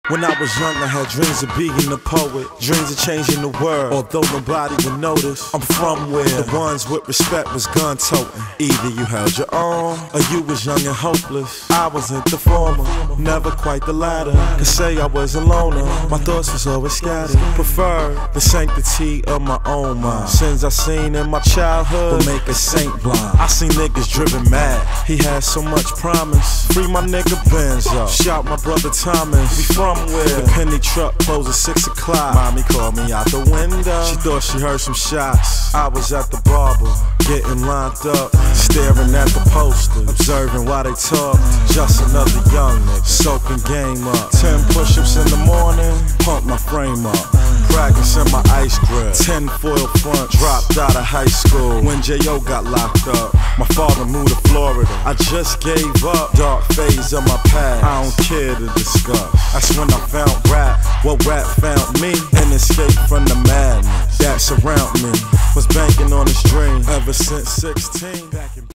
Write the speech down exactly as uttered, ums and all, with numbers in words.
When I was young, I had dreams of being a poet, dreams of changing the world, although nobody would notice. I'm from where the ones with respect was gun-toting. Either you held your own, or you was young and hopeless. I wasn't the former, never quite the latter. Could say I was a loner, my thoughts was always scattered. Preferred the sanctity of my own mind. Sins I seen in my childhood would make a saint blind. I seen niggas driven mad, he had so much promise. Free my nigga Benzo, shout my brother Thomas. We from where the penny truck closed at six o'clock. Mommy called me out the window, she thought she heard some shots. I was at the barber, getting lined up, staring at the poster, observing while they talk. Just another young nigga, soaking game up. Ten push-ups in the morning, pump my frame up. Practicing my ice grill, ten foil front, dropped out of high school when J O got locked up. My father moved to Florida, I just gave up. Dark phase of my past, I don't care to discuss. That's when I found rap, well rap found me, and escaped from the madness that surround me. Was banking on this dream ever since sixteen.